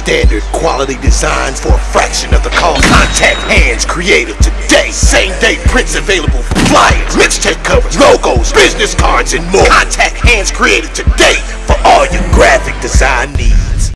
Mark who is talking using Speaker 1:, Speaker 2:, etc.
Speaker 1: standard quality designs for a fraction of the cost. Contact Hanz Creative today. Same day prints available for flyers, mixtape covers, logos, business cards, and more. Contact Hanz Creative today for all your graphic design needs.